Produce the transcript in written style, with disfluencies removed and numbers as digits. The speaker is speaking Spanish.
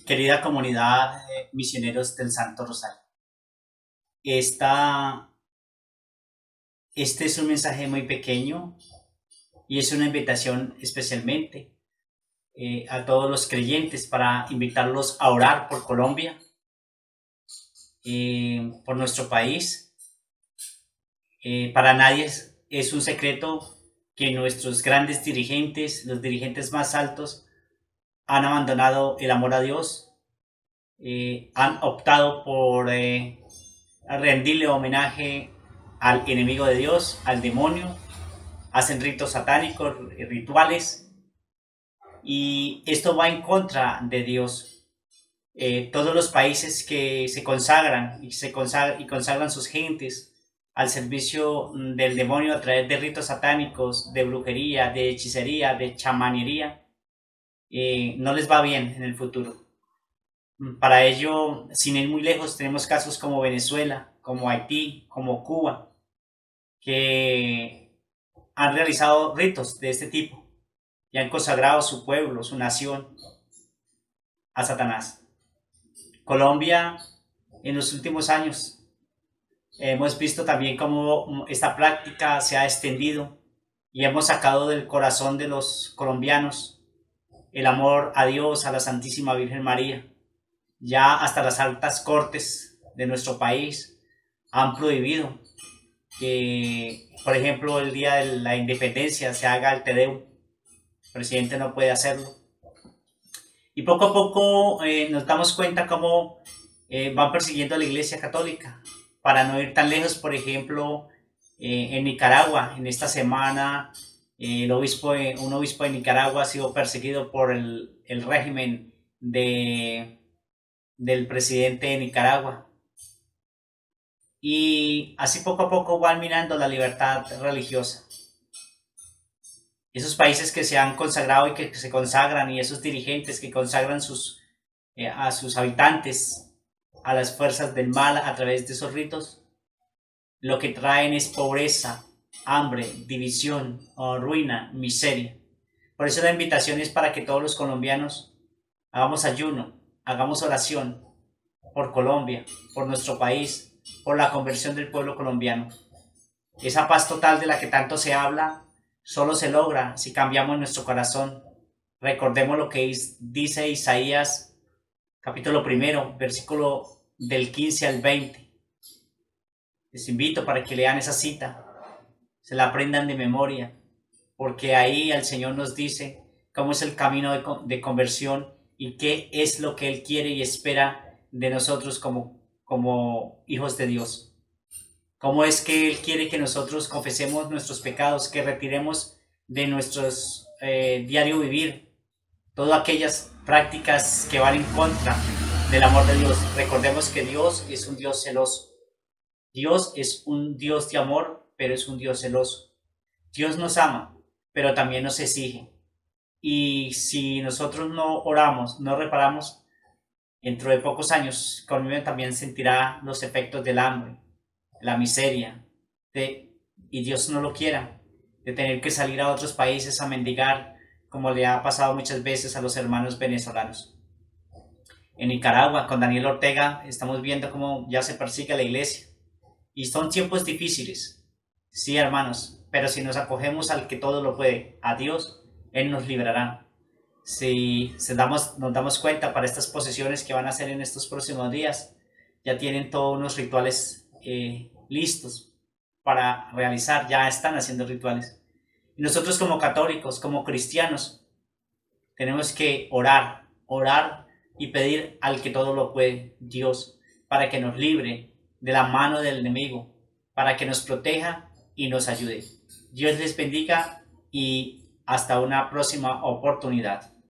Querida comunidad misioneros del Santo Rosario, esta, este es un mensaje muy pequeño y es una invitación especialmente a todos los creyentes para invitarlos a orar por Colombia, por nuestro país. Para nadie es un secreto que nuestros grandes dirigentes, los dirigentes más altos, han abandonado el amor a Dios, han optado por rendirle homenaje al enemigo de Dios, al demonio, hacen ritos satánicos, rituales, y esto va en contra de Dios. Todos los países que se consagran y consagran sus gentes al servicio del demonio a través de ritos satánicos, de brujería, de hechicería, de chamanería, no les va bien en el futuro. Para ello, sin ir muy lejos, tenemos casos como Venezuela, como Haití, como Cuba, que han realizado ritos de este tipo y han consagrado su pueblo, su nación, a Satanás. Colombia, en los últimos años, hemos visto también cómo esta práctica se ha extendido y hemos sacado del corazón de los colombianos el amor a Dios, a la Santísima Virgen María. Ya hasta las altas cortes de nuestro país han prohibido que, por ejemplo, el día de la independencia se haga el Te Deum. El presidente no puede hacerlo. Y poco a poco nos damos cuenta cómo van persiguiendo a la Iglesia Católica. Para no ir tan lejos, por ejemplo, en Nicaragua, en esta semana, un obispo de Nicaragua ha sido perseguido por el régimen del presidente de Nicaragua. Y así poco a poco van minando la libertad religiosa. Esos países que se han consagrado y que se consagran, y esos dirigentes que consagran a sus habitantes a las fuerzas del mal a través de esos ritos, lo que traen es pobreza, hambre, división, ruina, miseria. Por eso la invitación es para que todos los colombianos hagamos ayuno, hagamos oración por Colombia, por nuestro país, por la conversión del pueblo colombiano. Esa paz total de la que tanto se habla solo se logra si cambiamos nuestro corazón. Recordemos lo que dice Isaías capítulo 1, versículo del 15 al 20. Les invito para que lean esa cita, se la aprendan de memoria, porque ahí el Señor nos dice cómo es el camino de conversión y qué es lo que Él quiere y espera de nosotros como hijos de Dios. Cómo es que Él quiere que nosotros confesemos nuestros pecados, que retiremos de nuestros diario vivir todas aquellas prácticas que van en contra del amor de Dios. Recordemos que Dios es un Dios celoso. Dios es un Dios de amor, pero es un Dios celoso. Dios nos ama, pero también nos exige. Y si nosotros no oramos, no reparamos, dentro de pocos años Colombia también sentirá los efectos del hambre, la miseria, y Dios no lo quiera, de tener que salir a otros países a mendigar, como le ha pasado muchas veces a los hermanos venezolanos. En Nicaragua, con Daniel Ortega, estamos viendo cómo ya se persigue a la iglesia. Y son tiempos difíciles, sí, hermanos, pero si nos acogemos al que todo lo puede, a Dios, Él nos librará. Si nos damos cuenta, para estas posesiones que van a hacer en estos próximos días, ya tienen todos unos rituales listos para realizar, ya están haciendo rituales. Y nosotros como católicos, como cristianos, tenemos que orar y pedir al que todo lo puede, Dios, para que nos libre de la mano del enemigo, para que nos proteja y nos ayude. Dios les bendiga y hasta una próxima oportunidad.